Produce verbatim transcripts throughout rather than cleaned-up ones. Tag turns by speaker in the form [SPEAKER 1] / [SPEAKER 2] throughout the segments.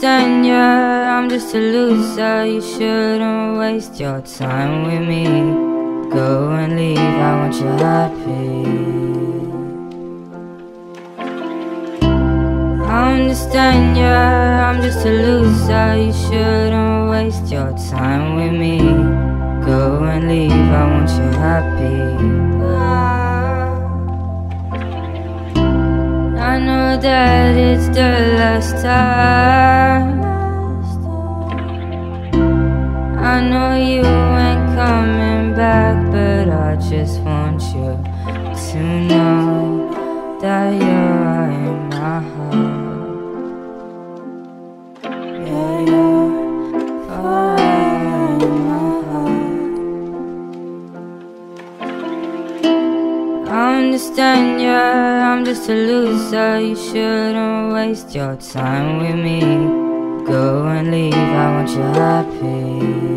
[SPEAKER 1] understand, yeah, I'm just a loser. You shouldn't waste your time with me. Go and leave, I want you happy. I understand, yeah, I'm just a loser. You shouldn't waste your time with me. Go and leave, I want you happy. I know that it's the last time. I know you ain't coming back, but I just want you to know that you're in my heart. Yeah, you're forever in my heart. I understand, yeah, I'm just a loser. You shouldn't waste your time with me. Go and leave, I want you happy.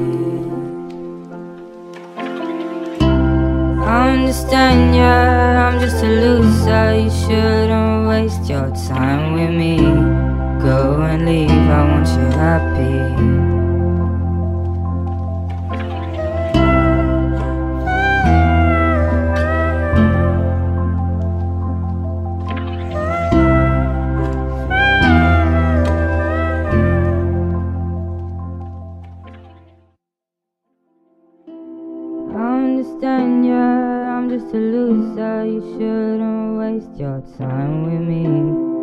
[SPEAKER 1] I understand, yeah, I'm just a loser. You shouldn't waste your time with me. Go and leave, I want you happy. I understand, yeah, I'm just a loser. You shouldn't waste your time with me.